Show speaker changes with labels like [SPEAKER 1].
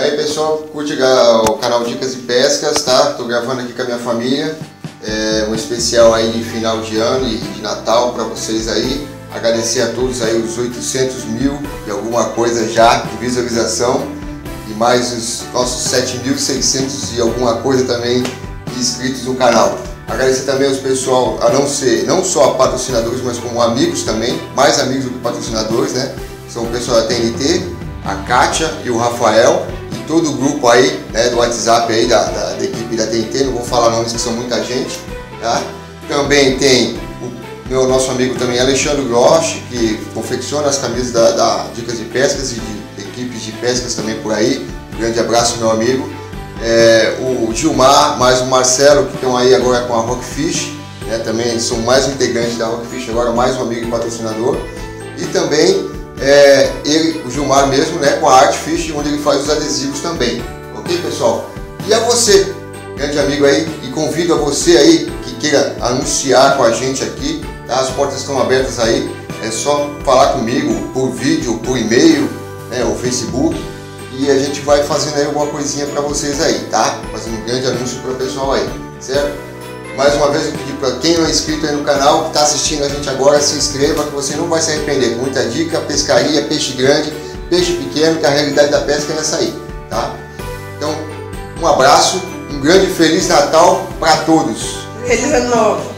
[SPEAKER 1] Aí pessoal, curte o canal Dicas de Pescas, tá? Tô gravando aqui com a minha família, um especial aí de final de ano e de Natal para vocês aí. Agradecer a todos aí os 800 mil e alguma coisa já de visualização e mais os nossos 7.600 e alguma coisa também de inscritos no canal. Agradecer também aos pessoal, não só patrocinadores, mas como amigos também, mais amigos do que patrocinadores, né? São o pessoal da TNT, a Kátia e o Rafael e todo o grupo aí, né, do WhatsApp aí da equipe da TNT, não vou falar nomes que são muita gente, tá? Também tem o nosso amigo também Alexandre Grosch, que confecciona as camisas da Dicas de Pescas e de equipes de pescas também por aí. Um grande abraço, meu amigo. O Gilmar, mais o Marcelo, que estão aí agora com a Rockfish, né, também são mais um integrante da Rockfish, agora mais um amigo e patrocinador. E também o Gilmar mesmo, né, com a Artfish, onde ele faz os adesivos também. Ok, pessoal? E a você, grande amigo aí, e convido a você aí que queira anunciar com a gente aqui, tá? As portas estão abertas aí, é só falar comigo por vídeo, por e-mail, né, ou Facebook, e a gente vai fazendo aí alguma coisinha para vocês aí, tá? Fazendo um grande anúncio para o pessoal aí, certo? Mais uma vez eu pedi para quem não é inscrito aí no canal, que está assistindo a gente agora, se inscreva que você não vai se arrepender. Muita dica, pescaria, peixe grande, peixe pequeno, que a realidade da pesca é essa aí, tá? Então, um abraço, um grande Feliz Natal para todos.
[SPEAKER 2] Feliz Ano Novo.